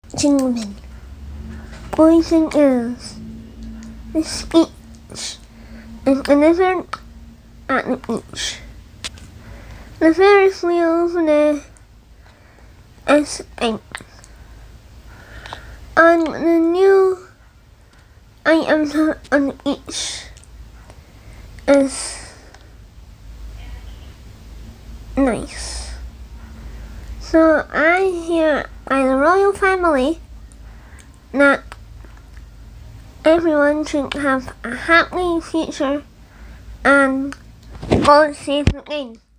gentlemen, boys and girls, this each is another at the beach. The Ferris wheel over there is 8. And the new items on each is nice. So I hear by the royal family that everyone should have a happy future and God save the king.